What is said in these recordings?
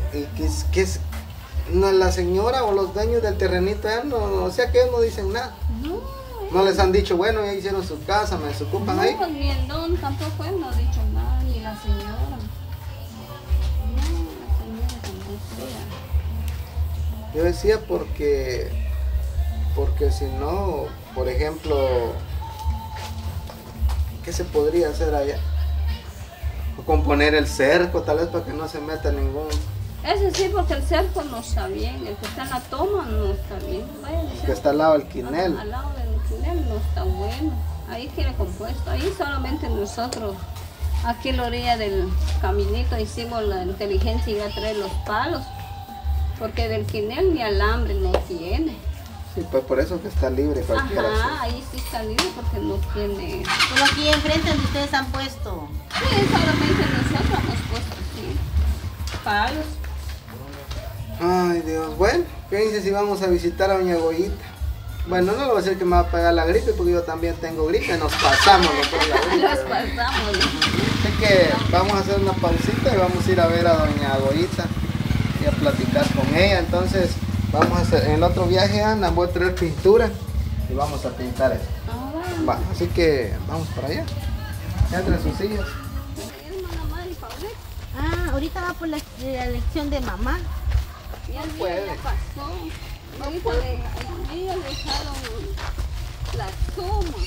y no, la señora o los dueños del terrenito, no, o sea que ellos no dicen nada. No les han dicho, bueno, ya hicieron su casa, me desocupan ahí. Pues ni el don tampoco él no ha dicho nada, ni la señora. No, la señora tampoco. Yo decía porque si no, por ejemplo, ¿qué se podría hacer allá? O componer el cerco, tal vez para que no se meta ningún... Eso sí, porque el cerco no está bien, el que está en la toma no está bien. Vaya, El que está al lado del quinel. Al lado del quinel no está bueno. Ahí tiene compuesto, ahí solamente nosotros, aquí en la orilla del caminito, hicimos la inteligencia y a traer los palos, porque del quinel ni alambre no tiene. Sí, pues por eso que está libre cualquiera. Ajá, ahí sí está libre porque no tiene... Como aquí enfrente donde ustedes han puesto. Sí, solamente nosotros hemos puesto así, palos. Ay, Dios. Bueno, fíjense si vamos a visitar a doña Goyita. Bueno, no le voy a decir que me va a pegar la gripe porque yo también tengo gripe. Nos pasamos los dos la gripe. Nos pasamos. Así que vamos a hacer una pausita y vamos a ir a ver a doña Goyita y a platicar con ella. Entonces, vamos a hacer, en el otro viaje, Ana, voy a traer pintura y vamos a pintar eso. Va, así que vamos para allá. Entre sus sillas. Ah, ahorita va por la elección de mamá. Ya el día ya pasó. Ahorita el mío le echaron la suma.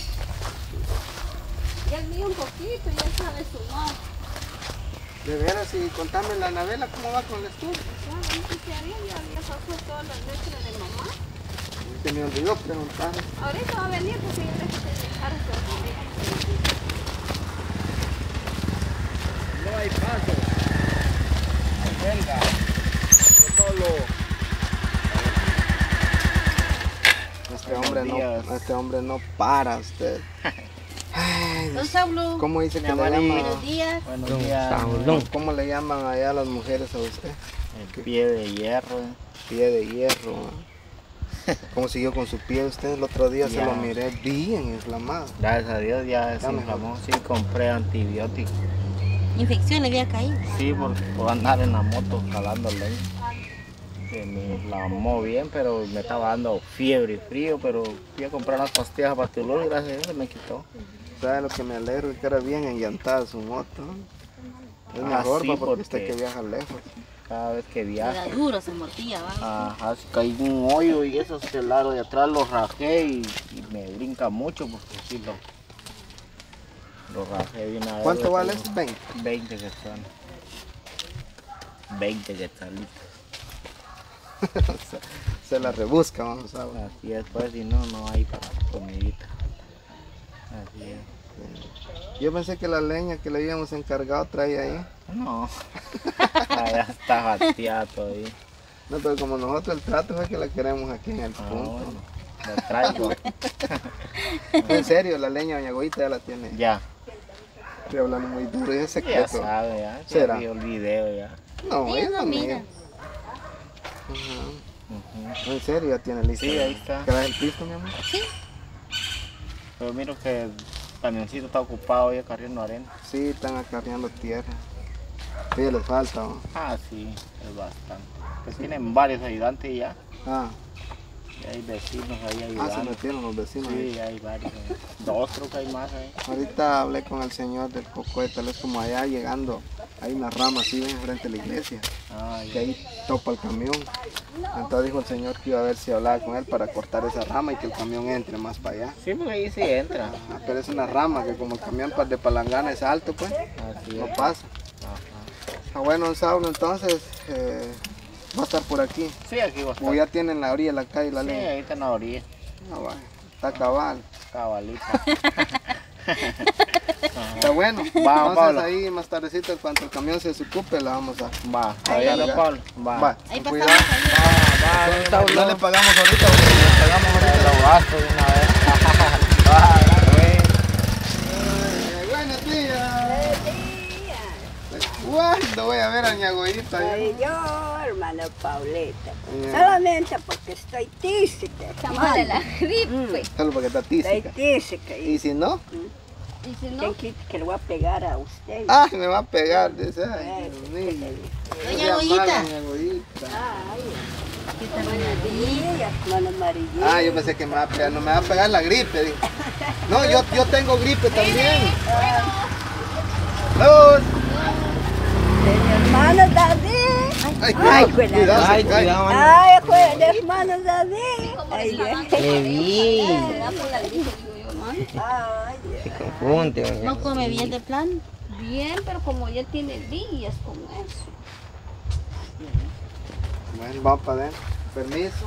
Ya el mío un poquito, ya sabe sumar. De veras, y contame la Anabela, ¿cómo va con el estudio? Ya había pasado todas las letras de mamá. Se me olvidó preguntar. Ahorita va a venir porque yo le quise dejar No hay paso. Venga. Este hombre no para usted. Ay, Don Saulo. ¿Cómo dice que le llaman? Buenos días. Buenos días. ¿Cómo le llaman allá a las mujeres a usted? El pie de hierro. Pie de hierro. ¿Cómo siguió con su pie usted? El otro día se lo miré bien inflamado. Gracias a Dios ya se inflamó. Sí, compré antibióticos. Infección le había caído. Sí, por andar en la moto jalando leña. Me inflamó bien, pero me estaba dando fiebre y frío, pero fui a comprar unas pastillas para el dolor y gracias a Dios se me quitó. ¿Sabe lo que me alegro? Que era bien enllantada su moto. Es mejor, sí, porque usted que viaja lejos. Cada vez que viajo. Era duro, se mordía, ¿va? Ajá, si caí en un hoyo y esos celaro de atrás los rajé y me brinca mucho porque sí lo rajé de una vez. ¿Cuánto vale eso? 20. 20 quetzales. 20 quetzalitos. se la rebusca, vamos a ver. Así es, pues si no, no hay para comidita. Así es. Yo pensé que la leña que le habíamos encargado traía ahí. No, allá está jateada todavía. No, pero como nosotros el trato es que la queremos aquí en el punto. Bueno, la traigo. En serio, la leña doña Goyita ya la tiene. Ya. Estoy hablando muy duro, es Ya secreto. sabe, ya. ¿Será? Vi el video ya. No, Sí, ella no mira. mira. En serio, ya tiene listo. Sí, ahí está. ¿Qué el piso, mi amor? Pero miro que el camioncito está ocupado ya cargando arena. Sí, están acarreando tierra. Sí, les falta, ¿no? Ah, sí, es bastante. Pues tienen varios ayudantes ya. Ah, Y hay vecinos ahí se ayudando. metieron los vecinos ahí. Sí, hay varios. Dos creo que hay más ahí. Ahorita hablé con el señor del Cocoy, tal vez como allá llegando, hay una rama así ven, frente a la iglesia, Ah, que ahí topa el camión. Entonces dijo el señor que iba a ver si hablaba con él para cortar esa rama y que el camión entre más para allá. sí, porque ahí sí entra. Ah, pero es una rama que como el camión de Palangana es alto, pues Así no es. pasa. Ajá. Ah, bueno, don Saulo, entonces va a estar por aquí. Sí, aquí va a estar. O ya tienen la orilla de la calle la Sí, leña. ahí está en la orilla. Ah, bueno, está cabal. Cabalita. Está bueno. Va, Entonces Pablo. ahí más tardecito, cuando el camión se desocupe, la vamos a... Va, Ahí. ahí va, Pablo. Va. Va, Ahí con pasamos cuidado. ahí. Va, No le pagamos ahorita, porque le pagamos ahorita. Lo gasto de una vez. Va, Buenos días. ¿Cuándo voy a ver a doña Goyita? Soy yo, hermana Pauleta. Ya. Solamente porque estoy tísica. Estamos de la gripe. Solo porque está Estoy tísica. tísica. ¿Y si no? Y si no, ¿Quién quita que le voy a pegar a usted? ¡Ah, me va a pegar! Dice, ay, Dios mío. Doña Goyita, María, hermana amarillita. Ah, yo pensé que me va a pegar, no me va a pegar la gripe. Dije. No, yo tengo gripe también. ¡Salud! De mi hermano David. Ay, cuidado. Ay, cuidado, Ay, el hermano David. Ay, Le vi. Se da por la gripe, digo yo, hermano. ay, Se confunde, doña. No come bien de plan. Bien, pero como ya tiene días con eso. Bueno, vamos para adentro. Permiso.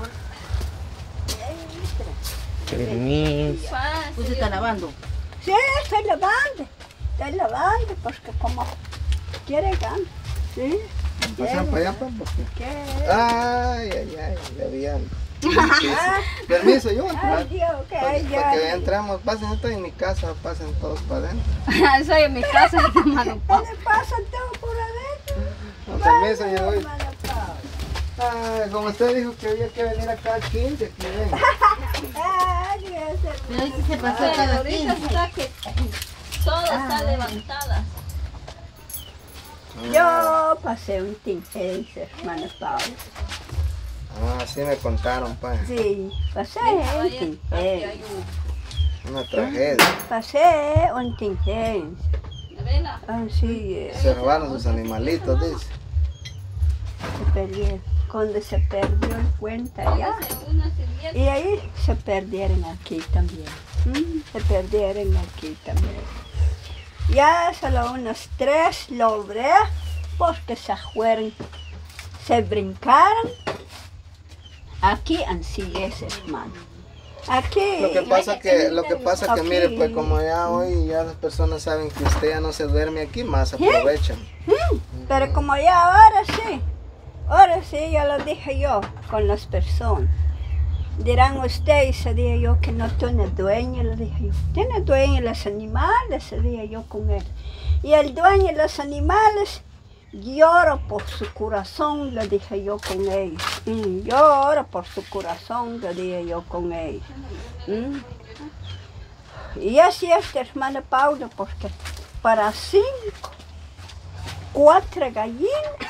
Permiso. Usted está lavando. sí, estoy lavando, porque como quiere ganar. Sí, Pasan para allá, pues, porque... ¿qué? Ay, ya habían. Permiso, yo voy a entrar. Ay, Dios, que ay, Para que Dios. entremos, pasen, estoy en mi casa, pasen todos para adentro. Soy en mi casa, hermano. ¿Qué le pasa todo por adentro? Con permiso, yo voy. Hermana Paula. Ay, como usted dijo que había que venir acá al 15, aquí ven. Ay, Dios, Pero hoy sí se pasó Pero cada ahorita 15. está que todo está levantada. yo pasé un tingencia, hermana Paula. Ah, sí me contaron, pa. Sí, pasé un Aquí hay tingencia. Una tragedia. Pasé un tingencia. ¿De vela? Así es. Se robaron sus animalitos, dice. Se perdió. Cuando se perdió el puente allá. Póngase una sirvienta. Y ahí se perdieron aquí también. Se perdieron aquí también. Ya solo unos 3 logré porque se fueron, se brincaron. Aquí así es, hermano. Aquí. Lo que pasa que mire, pues como ya hoy ya las personas saben que usted ya no se duerme aquí, más aprovechan. Pero como ya ahora sí, ya lo dije yo con las personas. Dirán ustedes, se dije yo, que no tiene dueño, le dije yo. Tiene dueño los animales, se dije yo con él. Y el dueño de los animales llora por su corazón, le dije yo con ellos. Llora por su corazón, le dije yo con ellos. Y así es, hermana Paula, porque para 5, 4 gallinas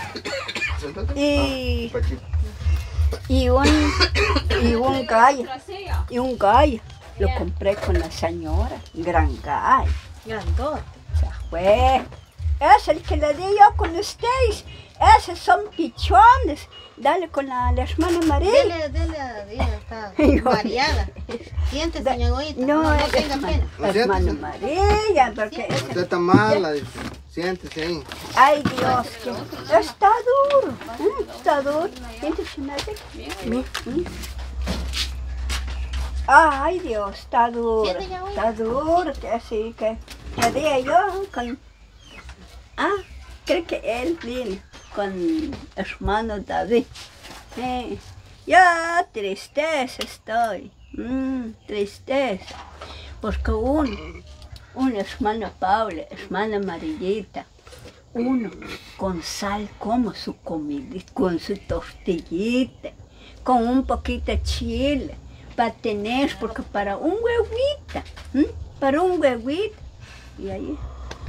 y, y un gallo. Y un gallo lo compré con la señora, gran gallo. Grandote. Se fue. Es el que le di yo con ustedes. Esos son pichones. Dale con la hermana María. Dele a ella, está Yo- variada. Siéntese, doña Goita. No, No es tenga pena. hermana María, porque Usted está mala, dice. Siéntese ahí. ay Dios, que está duro. Está duro. Siéntese, María. Ay Dios, está duro. Siente ya, Está duro, que así que día yo con... creo que él vino con hermano David. Ya tristeza estoy, tristeza, porque un hermano Paula, hermana Amarillita, uno con sal como su comida, con su tortillita, con un poquito de chile, para tener, porque para un huevito, y ahí,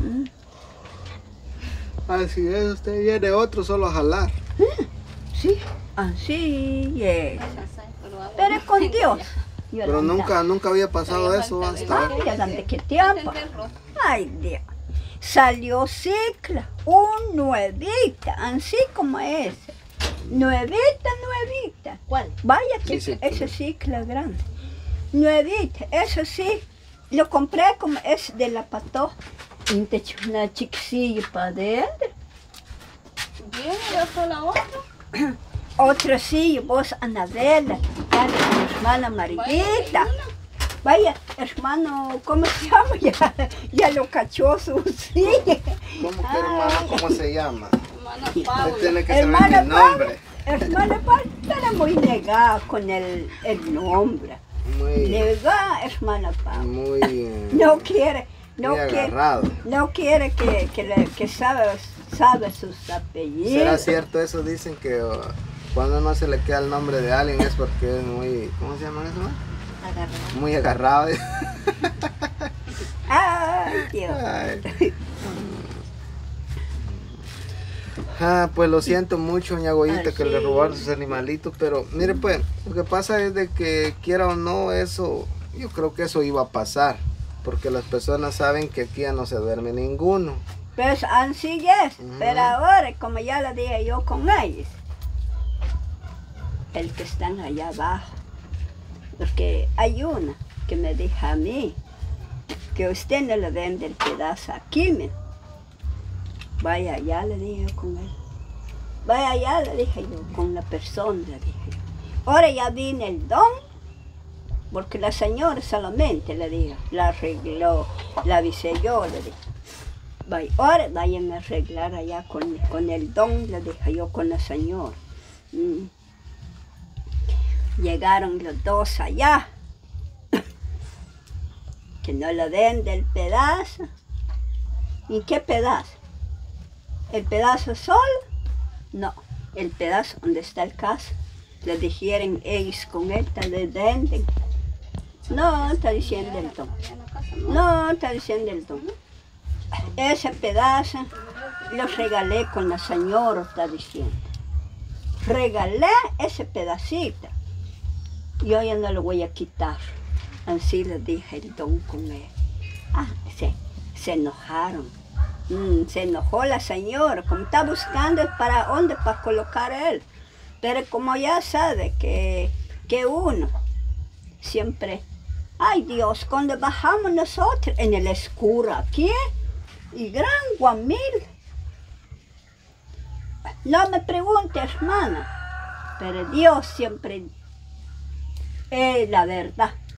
Así es, usted viene otro solo a jalar. sí, así es, pero con Dios. Pero nunca había pasado eso hasta ahora. Ay, ¿de qué tiempo? Ay, Dios. Salió cicla, un nuevita, así como ese. Nuevita. ¿Cuál? Vaya que Sí, ese cicla grande. Nuevita, eso sí. Lo compré como es de la Patoja. Y te eché una chiquilla para adentro. Bien, yo soy la otra. Otra sí, vos Anabela, dale con hermana Mariguita. Vaya, hermano, ¿cómo se llama? Ya lo cachó su sí. ¿Cómo que hermano? ¿Cómo se llama? Hermana Usted Paula. tiene que saber Hermana mi nombre. Hermana Paula era muy negada con el nombre. Muy, Negada, hermana Paula. muy, No quiere, no muy quiere, agarrado. no quiere que sabe sus apellidos. ¿Será cierto eso? Dicen que cuando no se le queda el nombre de alguien es porque es muy, ¿cómo se llama eso? Agarrado. Muy agarrado. Ay, Dios. Ay. Ah, pues lo siento mucho, doña Goyita, que le Así. robaron sus animalitos, pero mire pues, lo que pasa es de que quiera o no, eso, yo creo que eso iba a pasar, porque las personas saben que aquí ya no se duerme ninguno. Pues así es, pero ahora, como ya lo dije yo con ellos, el que están allá abajo, porque hay una que me dijo a mí, que usted no le vende el pedazo aquí, vaya allá, le dije yo con él. Vaya allá, le dije yo, con la persona, le dije yo. Ahora ya viene el don, porque la señora solamente, le digo, la arregló, la avisé yo, le dije. Vaya, ahora vayan a arreglar allá con el don, le dije yo, con la señora. Llegaron los dos allá, que no le vende el pedazo. ¿Y qué pedazo? ¿El pedazo solo? No, el pedazo donde está el caso. Le dijeron ellos con él, te le venden. No, está diciendo el don. No, está diciendo el don. Ese pedazo lo regalé con la señora, está diciendo. Regalé ese pedacito. Yo ya no lo voy a quitar. Así le dije el don con él. Ah, se enojaron. Se enojó la señora, como está buscando para dónde para colocar él. Pero como ya sabe que uno siempre, ay Dios, cuando bajamos nosotros en el oscuro aquí, y gran guamil. No me pregunte, hermana, pero Dios siempre es la verdad.